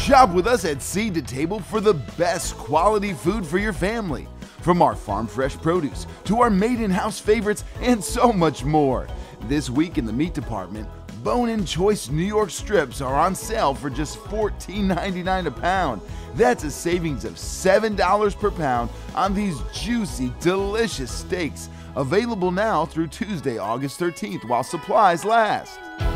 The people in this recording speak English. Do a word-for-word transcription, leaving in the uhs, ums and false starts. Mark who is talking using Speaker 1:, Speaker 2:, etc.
Speaker 1: Shop with us at Seed to Table for the best quality food for your family. From our farm fresh produce to our made-in-house favorites and so much more. This week in the meat department, bone-in choice New York strips are on sale for just fourteen ninety-nine a pound. That's a savings of seven dollars per pound on these juicy, delicious steaks. Available now through Tuesday, August thirteenth while supplies last.